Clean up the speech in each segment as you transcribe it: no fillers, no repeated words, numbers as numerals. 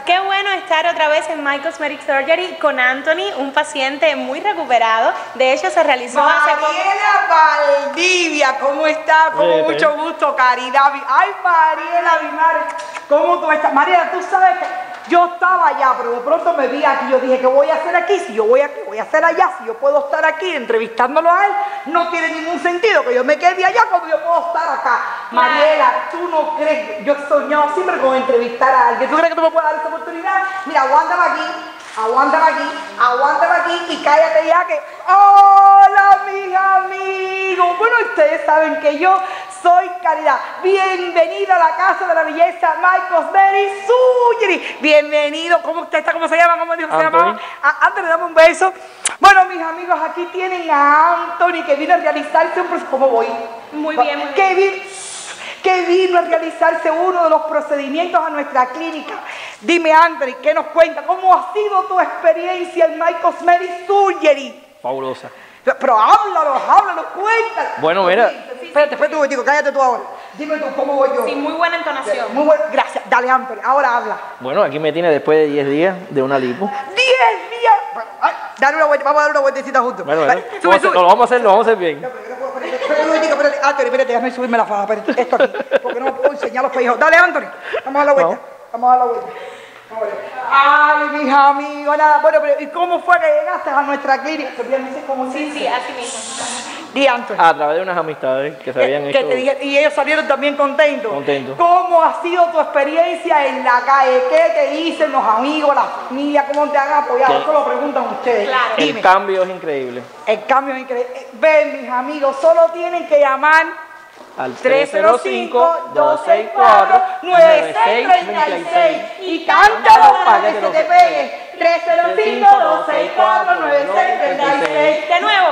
Qué bueno estar otra vez en My Cosmetic Surgery con Anthony, un paciente muy recuperado. De hecho, se realizó hace poco. Mariela Valdivia, ¿cómo está? Con mucho gusto, caridad. Ay, Mariela, mi madre, ¿cómo tú estás? Mariela, tú sabes que yo estaba allá, pero de pronto me vi aquí. Yo dije, ¿qué voy a hacer aquí? Si yo voy aquí, voy a hacer allá. Si yo puedo estar aquí entrevistándolo a él, no tiene ningún sentido que yo me quede allá cuando yo puedo estar acá. Mariela, tú no crees, yo he soñado siempre con entrevistar a alguien. ¿Tú crees que tú me puedes dar esa oportunidad? Mira, aguántame aquí y cállate ya que... ¡Hola, mis amigos! Bueno, ustedes saben que yo soy Caridad. Bienvenido a la casa de la belleza My Cosmetic Surgery. Bienvenido. ¿Cómo usted está? ¿Cómo se llama? ¿Cómo dijo que se llamaba? Anthony, dame un beso. Bueno, mis amigos, aquí tienen a Anthony que vino a realizarse un proceso. ¿Cómo voy? Muy bien, muy bien. Que vino a realizarse uno de los procedimientos a nuestra clínica. Dime, Anthony, ¿qué nos cuenta? ¿Cómo ha sido tu experiencia en My Cosmetic Surgery? Fabulosa. Pero háblanos, cuéntanos. Bueno, mira. Espérate un momentico, cállate tú ahora. Dime tú, ¿cómo voy yo? Sí, muy buena entonación. Muy buena, gracias. Dale, Anthony, ahora habla. Bueno, aquí me tiene después de 10 días de una lipo. 10 días. Bueno, dale una vuelta, vamos a dar una vueltecita juntos. Bueno, Sube. lo vamos a hacer bien. Espérate un momentico, Anthony, espérate, déjame subirme la faja, espérate, esto aquí, porque no me puedo enseñar los pellejos. Dale, Anthony, vamos a dar la vuelta. Vamos a dar la vuelta. Ay, mis amigos, nada. Bueno, pero ¿y cómo fue que llegaste a nuestra clínica? Sí, así mismo. Di, Anthony. A través de unas amistades que se habían hecho. Y ellos salieron también contentos. Contentos. ¿Cómo ha sido tu experiencia en la calle? ¿Qué te dicen los amigos, la familia? ¿Cómo te han apoyado? Eso lo preguntan ustedes. Claro. El cambio es increíble. El cambio es increíble. Ven, mis amigos, solo tienen que llamar Al 305-264-9636 y cántalo para que se te pegue. 305-264-9636. De nuevo.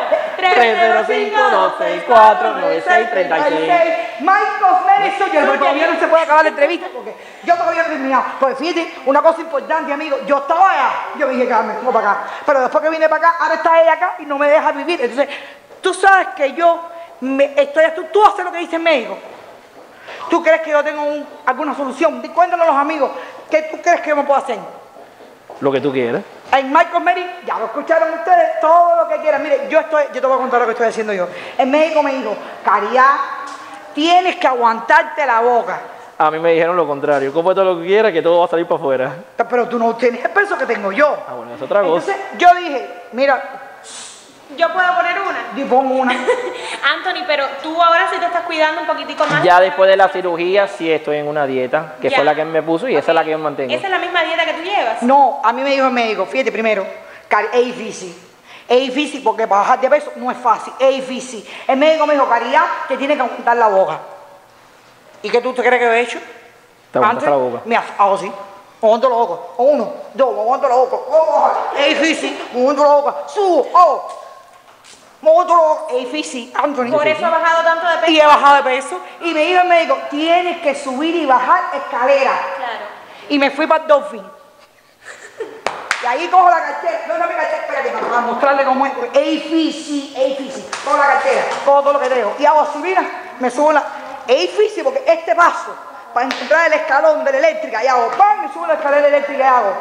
305-264-9636. My Cosmetic Surgery, porque todavía no se puede acabar la entrevista porque yo todavía no he terminado. Pues fíjate, una cosa importante, amigo, yo estaba allá, yo dije, Carmen, vengo para acá. Pero después que vine para acá, ahora está ella acá y no me deja vivir. Entonces, tú sabes que yo tú haces lo que dice el médico. ¿Tú crees que yo tengo alguna solución? Cuéntanos los amigos, ¿qué tú crees que yo me puedo hacer? Lo que tú quieras. En My Cosmetic, ya lo escucharon ustedes, todo lo que quieran. Mire, yo te voy a contar lo que estoy haciendo yo. El médico me dijo, Caridad, tienes que aguantarte la boca. A mí me dijeron lo contrario. Como todo lo que quieras, que todo va a salir para afuera. Pero tú no tienes el peso que tengo yo. Ah, bueno, es otra cosa. Entonces, yo dije, mira, ¿Yo puedo poner una? y pongo una. Anthony, pero tú ahora sí te estás cuidando un poquitico más. Ya después de la cirugía sí estoy en una dieta, que fue la que me puso y esa es la que yo mantengo. ¿Esa es la misma dieta que tú llevas? No, a mí me dijo el médico, fíjate primero, es difícil. Es difícil porque para bajar de peso no es fácil, es difícil. El médico me dijo, Caridad, que tiene que aguantar la boca. ¿Y qué tú te crees que he hecho? Te aguantas la boca. Me hago así. Me aguanto la boca. 1, 2, me aguanto la boca. Es difícil. Me aguanto la boca. Subo. Me aguanto la boca. Es difícil, Anthony. Por eso has bajado tanto de peso. Y he bajado de peso. Y me dijo el médico, tienes que subir y bajar escaleras. Claro. Y me fui para el Dolphin. Y ahí cojo la cartera. No, mi cartera. Espérate, para mostrarle cómo es. Es difícil. Cojo la cartera. Cojo todo lo que tengo. Y hago así, mira. Me subo la... Es difícil porque este paso, para encontrar el escalón de la eléctrica, y hago ¡pam! Me subo la escalera eléctrica y hago...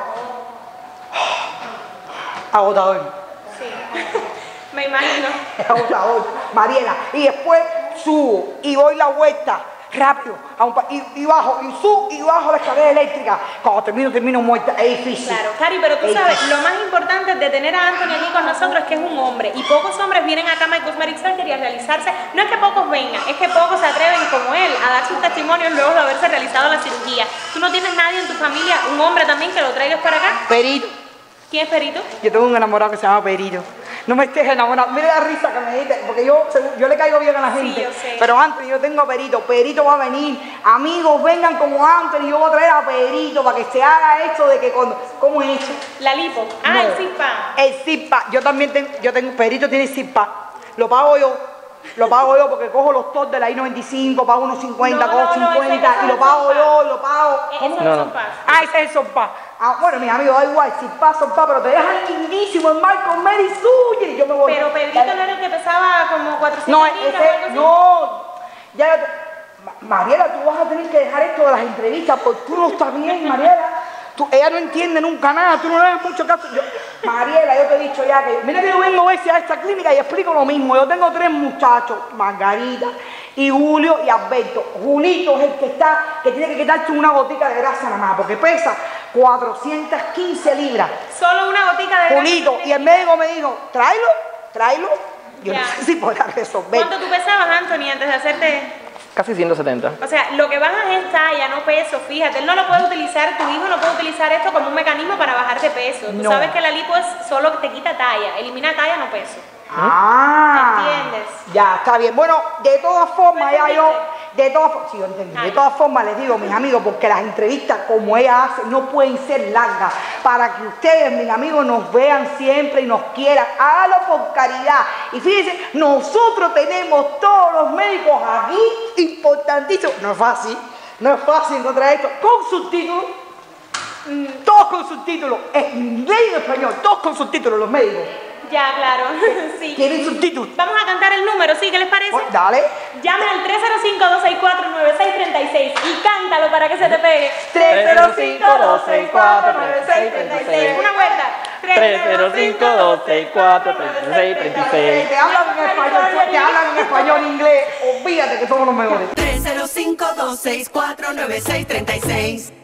Agotador. Sí. Me imagino. Agotador. Mariela. Y después subo y doy la vuelta rápido y bajo y subo y bajo la escalera eléctrica. Cuando termino muerta. Es difícil. Claro, Cari, pero tú sabes, lo más importante de tener a Anthony aquí con nosotros es que es un hombre. Y pocos hombres vienen acá a My Cosmetic Surgery a realizarse. No es que pocos vengan, es que pocos se atreven como él a dar sus testimonios luego de haberse realizado la cirugía. ¿Tú no tienes nadie en tu familia, un hombre también, que lo traigas para acá? Perito. ¿Quién es Perito? Yo tengo un enamorado que se llama Perito. No me estés enamorado. Mira la risa que me diste, porque yo le caigo bien a la gente. Sí, yo sé. Pero Anthony, yo tengo a Perito. Perito va a venir. Amigos, vengan como Anthony. Yo voy a traer a Perito para que se haga esto de que cuando... ¿Cómo es eso? La lipo. Ah, No. el CISPA. El CISPA. Yo también tengo... Perito tiene CISPA. Lo pago yo. Lo pago yo porque cojo los TOR de la I-95, pago unos 50, No, cojo no, 50 y lo pago yo, lo pago. Eso No, es no. un paso. Ah, ese es el sofá. Ah, bueno, mis amigos, da igual, si pasa, pero te dejan lindísimo en My Cosmetic Surgery y yo me voy. Pero Pedrito no era el que pesaba como 400 No, libras o algo ese, así. no. Mariela, tú vas a tener que dejar esto de las entrevistas porque tú no estás bien, Mariela. ella no entiende nunca nada, tú no le das mucho caso. Mariela, yo te he dicho ya que, mira que yo vengo a veces a esta clínica y explico lo mismo. Yo tengo 3 muchachos, Margarita y Julio y Alberto. Julito es el que tiene que quitarse una gotica de grasa nada más, porque pesa 415 libras. Solo una gotica de grasa. Julito, y el médico me dijo, tráelo. Yo no sé si podrá resolver. ¿Cuánto tú pesabas, Anthony, antes de hacerte...? Casi 170. O sea, lo que bajas es talla, no peso, fíjate. Él no lo puede utilizar, tu hijo no puede utilizar esto como un mecanismo para bajar de peso. Tú No. sabes que la lipo es solo que te quita talla, elimina talla, no peso. Ah, ¿Entiendes? Ya, está bien. Bueno, de todas formas, ya yo, sí, yo entendí. De todas formas, les digo, mis amigos, porque las entrevistas como ella hace no pueden ser largas, para que ustedes, mis amigos, nos vean siempre y nos quieran. Hágalo por caridad. Y fíjense, nosotros tenemos todos los médicos aquí, importantísimos. No es fácil encontrar esto, con subtítulos. Todos con subtítulos, en inglés y en español, todos con subtítulos los médicos. Ya, claro, sí. Tienen subtítulos. Vamos a cantar el número, ¿sí? ¿Qué les parece? Pues, dale. Llamen al 305-264-9636 y cántalo para que se te pegue. 305-264-9636. Una vuelta. 305-264-9636. Te hablan en español, inglés. Olvídate que somos los mejores. 305-264-9636